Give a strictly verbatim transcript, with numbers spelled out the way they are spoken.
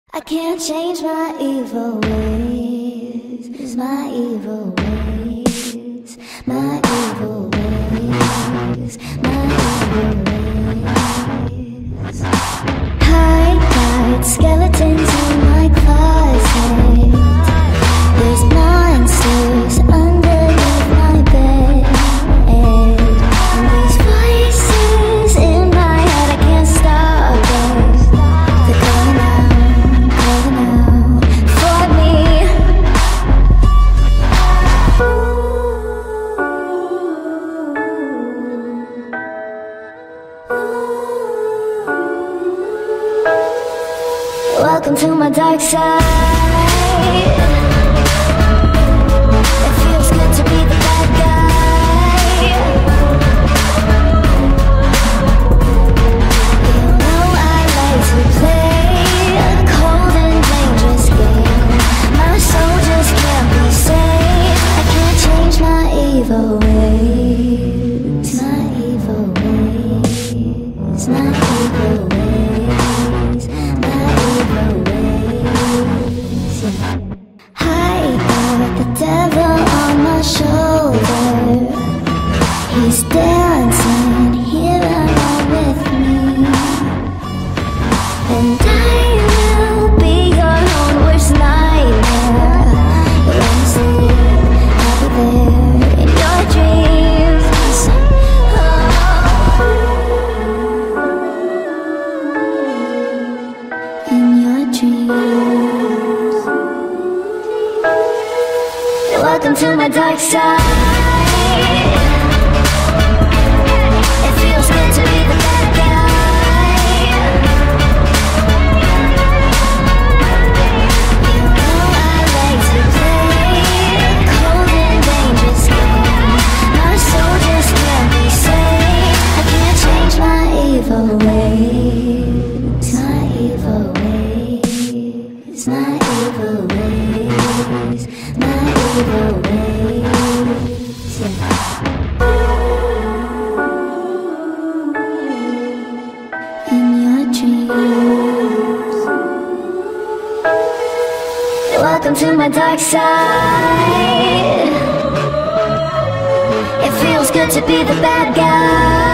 I can't change my evil ways, my evil ways, my evil ways, my evil ways. Hide skeletons in my closet. There's monsters underneath my bed, and these voices in my head, I can't stop them. They're calling out, calling out for me. Welcome to my dark side. It feels good to be the bad guy. You know I like to play a cold and dangerous game. My soul just can't be saved. I can't change my evil ways, my evil ways, my evil ways, my evil ways. I got the devil on my shoulder. He's dancing here along with me, and I will be your own worst nightmare. When you sleep, I'll be there in your dreams. Oh. In your dreams. Welcome to my dark side. It feels good to be the bad guy. You know I like to play a cold and dangerous game. My soul just can't be saved. I can't change my evil ways, my evil ways, my evil ways, my evil ways. In your dreams. Welcome to my dark side. It feels good to be the bad guy.